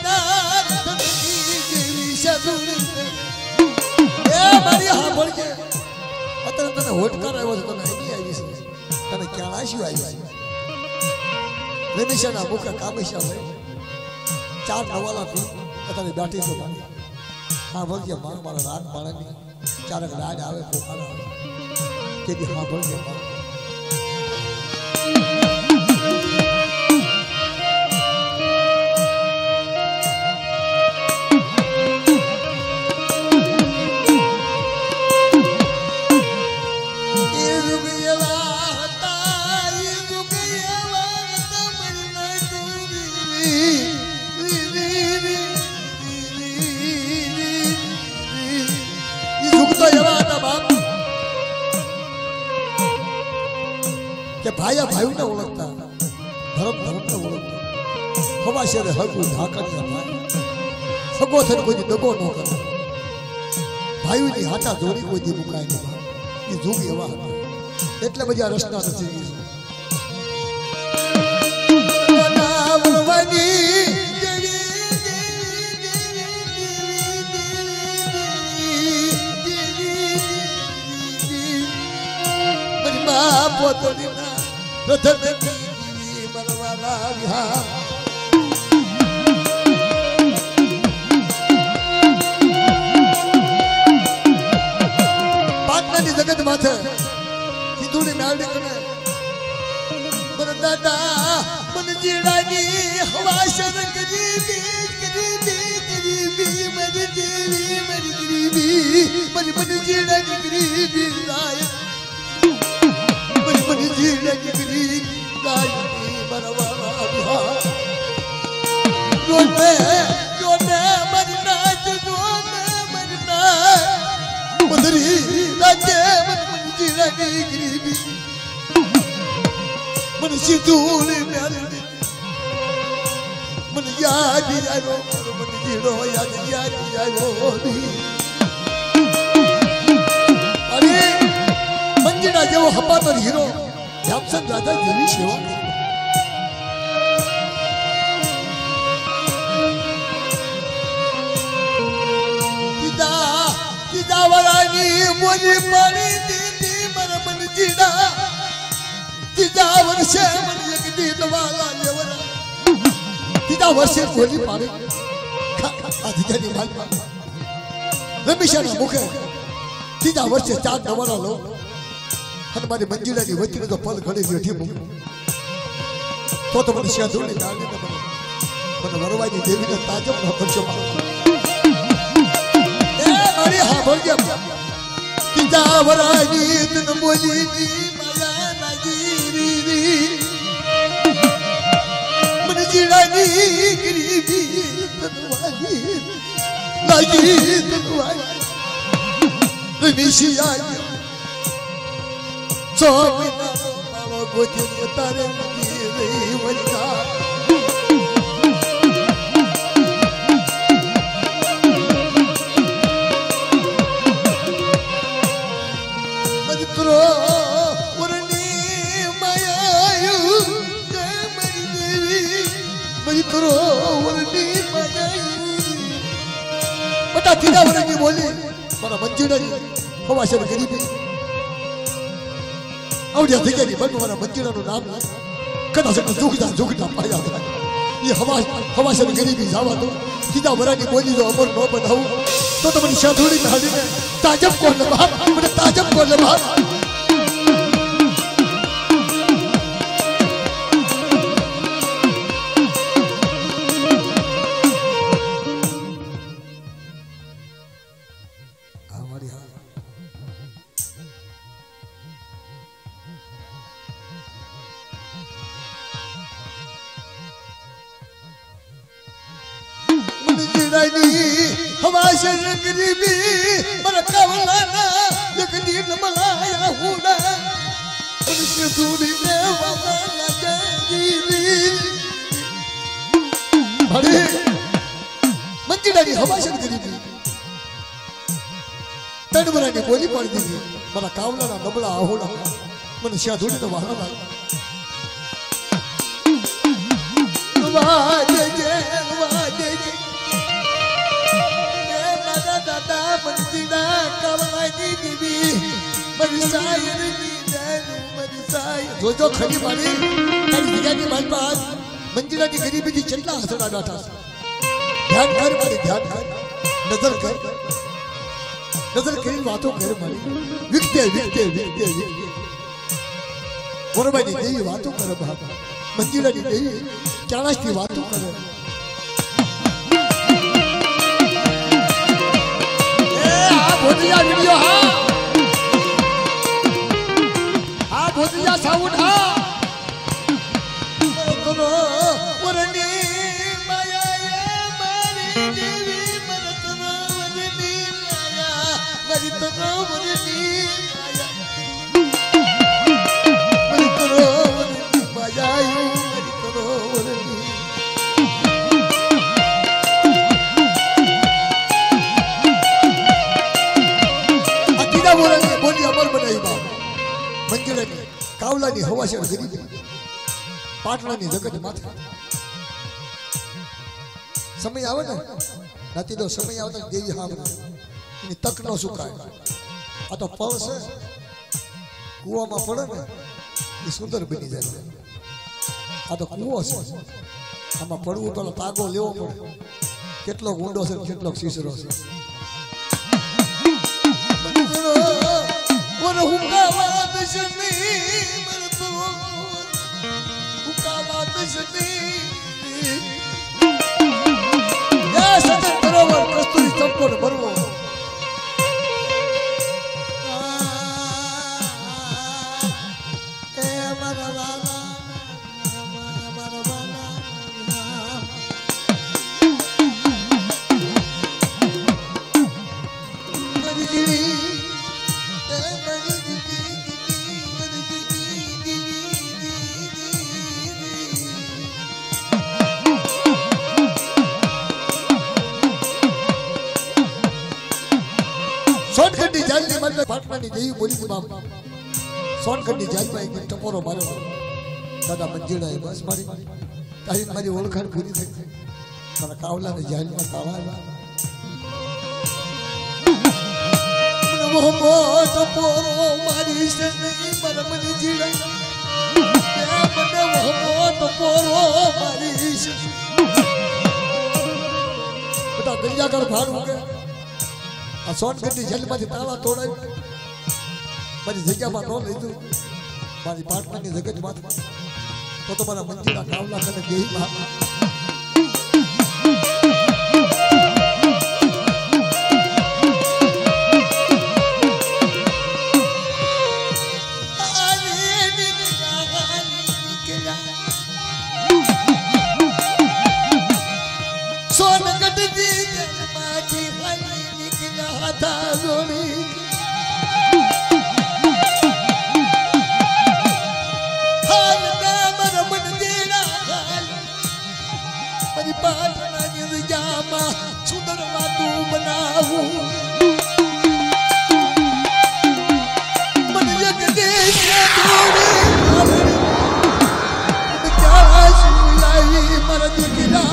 વિના જેવી સદુર એ મારી હા બોલ કે અત્યારે તને હોટકાર આવ્યો છે તને આઈડી આવી છે તને ક્યાં આશી આવી છે રમેશના મુખે કામેશા ભાઈ ચાર નવાલા પી અત્યારે બેઠી છે મારી હા બોલ કે મારા રાત માળાની ચારક રાજ આવે પોખાડા આવે કે દી હા બોલ કે भाया भाई ने ओळखता धर्म धर्म ने ओळखता हवा शेरे हगू ढाकणिया भाई सगो थने कोई दगो न करे भाई ની હાટા જોડી કોઈ દી મુકાય ન એ जुग એવા હતા એટલે બધા રસના નથી નાવવાની મા પોતની रतन की मनवाला विहार पाटनानी जगत माथे हिंदुनी मेळडी करे मन दादा मन जीडानी हवा शरण गरीबी गरीबी गरीबी मन जीवी मन गरीबी मन मन जीडानी गरीबी लाय मन जीडानी गरीबी लाय मनवाला विहार जोने मरना मदरी लागे मन जीडानी गरीबी मन सिंदूर मेलडी मन याद आयो मन जीडो याद आयो अरे मंजीरा जेवो हपातो हीरो जामसन राजा जेवी सेवा कीदा वरानी मोरी पानी दीदी मन मन जीडा तीजा वर्षे मन जगदी वाला लेवरा तीजा वर्षे बोली पारे अधिकारी मालपा रमेशना मुखे तीजा वर्षे चार नवरा लो हमारी मंजिला की वचन तो पल खड़े बैठी मुक तो मन शादुनी डाले न मन वरवाई देवी ने ताजब न परचो ए मारी हां बोल गया तीजा वरानी तन बोली नी मन जीडानी गरीबी तनवाली लागी तनवाली रमेशिया सोमिना मारो गोदी तारे रे वलका मजत्रो करो वरनी बता तीजा वरनी बोली मारा मंजीरानी हवाशर गरीबी आवड़िया दिगेनी बन मारा मंजीरानु नाम कदा से दुखदा पाया ये हवाशर गरीबी जावा तो तीजा वरनी बोली जो अमर नो बनाऊ तो मन शादुड़ी नाली में ताजब को लबा मन ताजब को लबा हवाशर गरीबी मन कवलाना जगदी नमलाया हुना उनके दूरी ने वाला लगीरी अरे मंजीडानी हवाशर गरीबी तनवरा ने बोली पड़ दी मन कावलाना नमला हुना मन शादुनी ने वाला वाजे जे मंजिला कवानी दीवी मरसायर नी जान मरसायर जो जो खरी मारी तारी जगानी माल पास मंजिला की गरीबी थी चलना हसड़ा डाटा ध्यान कर मारी ध्यान कर नजर करी बातों कर मारी विकते विकते विकते विकते बरोबर नहीं बातों कर बाबा मंजिला नहीं चाणस की बातों कर भोतिया वीडियो हाँ भोतिया साउंड हाँ मरतनो वरनी माया ये मारी देवी मरतनो वरनी माया मरतनो वरनी माया मरतनो वरनी माया यो मरतनो वरनी बोली अमर बनाई बाप मंजिलानी कावलानी हवाशा गरीबी पाटलानी जगत माथे समय आवे ने राती तो समय आवता देवी हावने एनी तक नो सुकाय आ तो पल से कुआ में पड़े ने ई सुंदर बनी जाय आ तो कुओ છે આમાં પડવું તો તાગો લેવો પડે કેટલો ઊંડો છે કેટલો સીસરો છે और हुकावत शनी मरतो हुकावत शनी या सतत बरोबर कस्तुरी चंपन भरवो ए मरवाला मरवाला मरगिरी सोनखंडी जाल ने मन में पाटना नी देवी बोली थी बाप सोनखंडी जाल में एक टपोरो मारो दादा मंजिला है बस मारी तारी मारी ओळखाण पूरी થઈ મારા કાવલા ને જાલ માં કાવા मोहम्मद टपोरो मारी से नहीं मन मंजिला या बने मोहम्मद टपोरो मारी से बेटा गंजागढ़ भाड़ हो गया आ सोनखंडी जेल में ताला तोड़े मारी जगह में नो लीधु मारी पाटना की जगत में तो मारा मंजिला कावला कने देही में सुंदर वातु बनाऊ मन जग देश थोड़ी क्या सुलाई मर्द गिरा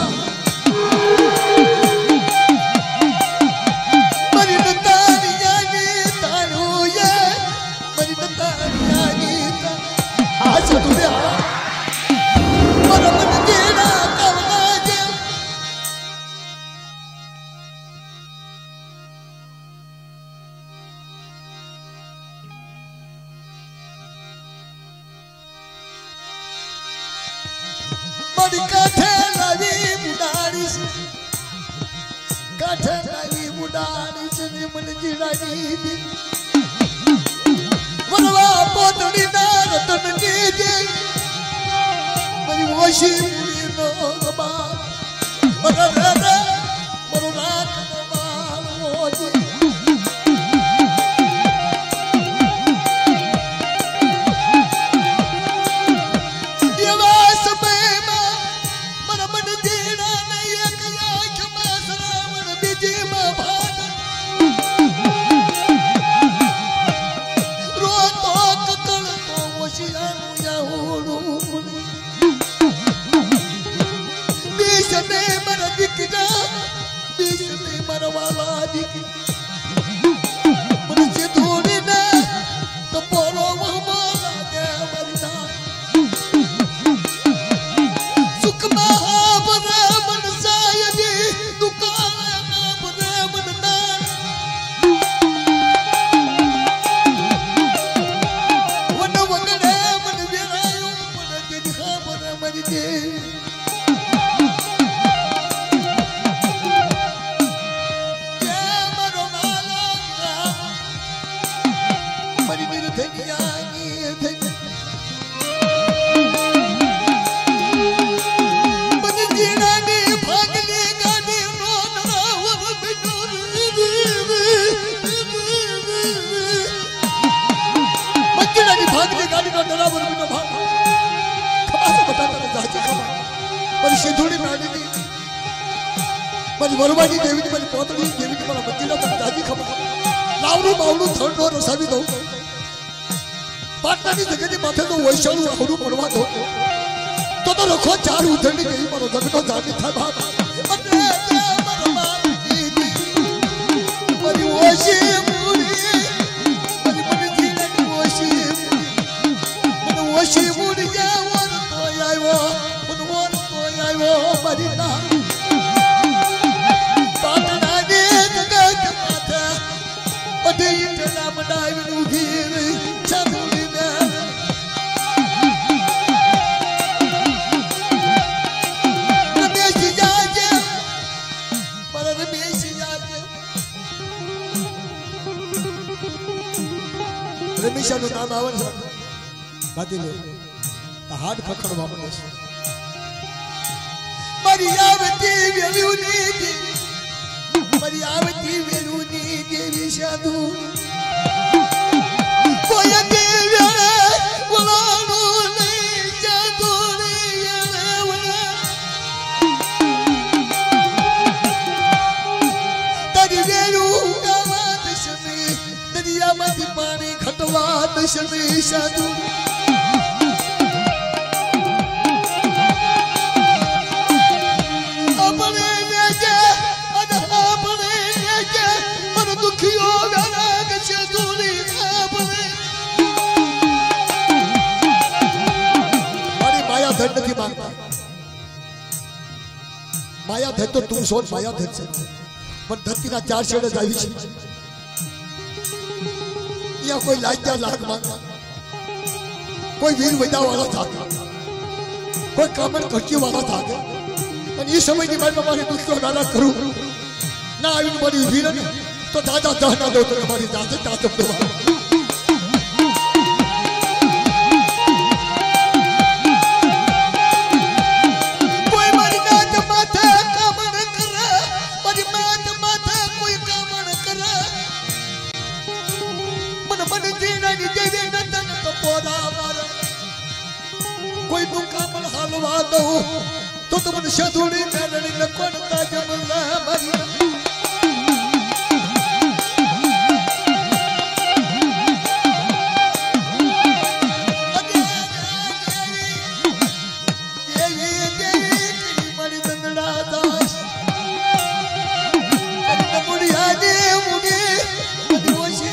मरी नतानिया नी तानु ये मरी नतानिया नी आज तुझे मन मन गिरा काठे लावी मुडारी से मन जिरानी दी वरवा पोतड़ी दार तन दी दे मरी वोशी मुरी नो बा मररा मररा बा वोजी Kita धनियानी धनिया मन जीरानी भागली गानी रोनरावर बिनोर मन जीरानी भागली गानी रोनरावर बिनोर भाग खबा से बताता ना जाके खबा पर सिंधुड़ी में आनी थी मरी वरवानी देवी की मरी पोतड़ी देवी की मरा मंदिर तक जाके खबा लावरू बावरू थर्ड और रसावी दो पाटना की जगह के माथे तो वैशालू अखरू पड़वा दो तो रखो चार उधरनी गई मरो जगनो जानी था बाप अरे मरमा दीदी मरी वशी मुड़ी मरी मन जीने की वशी मन वशी मुड़ी जा वर तो आयो मन वर तो आयो मरी ना पाटना ने जगह के माथे अरे इतना मनाई नुगीर चांदनी ने रमेश जाजे पर रमेश जाजे रमेश નું નામ આવે છે બાકી લે હાડ પકડવા પડે છે મારી આવતી વેલુની मरियावती वेरुनी देवी साधु कोई देवी वलानो नहीं जादू नहीं वला तेरी वेरु गावात शमी दरिया में पानी खटवात शमी साधु धन नहीं मांगता माया धन तो तुम सोच माया धन से पर धरती ना चार छेड़े जावी छे या कोई लाज्या लाख मांगा कोई वीर वैदा वाला था कोई कामन खर्ची वाला था और ये समय की मैं हमारे दुख को गाना करूं ना आई बड़ी वीर ने तो दादा दहना दो तो हमारी दादा तातम दो कोई दुखा मन हलवा दो तो तुम शधुड़ी नरणी न कोणता जमला मरी देवी देवी की मरी दंडा दास मुड़िया दे मुगे वशी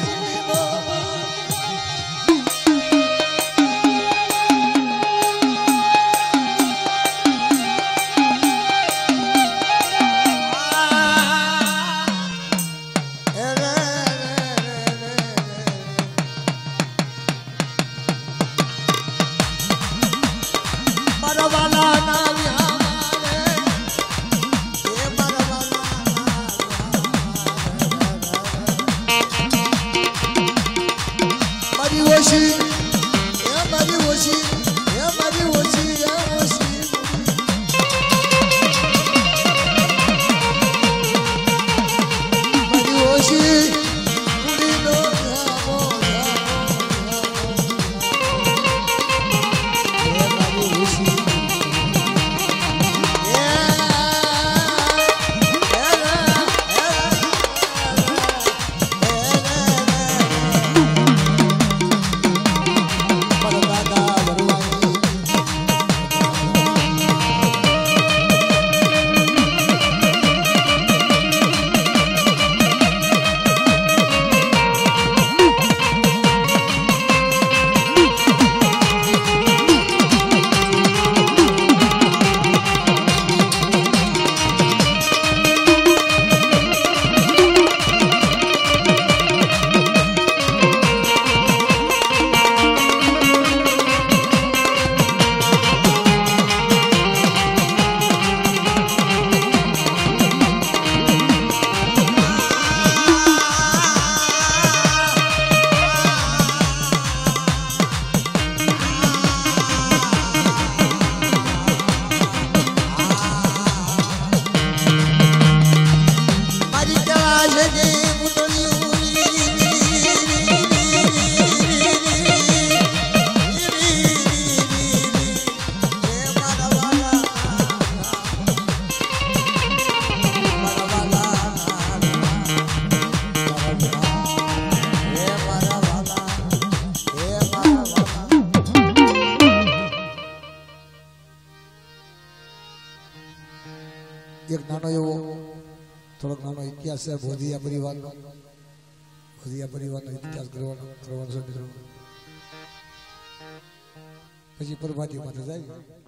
એક નાનો એવો થોડોક નાનો ઇતિહાસ છે ભોધિયા પરિવારનો ઇતિહાસ કરવાનો છે મિત્રો. પછી પ્રભાતી માટે જાય.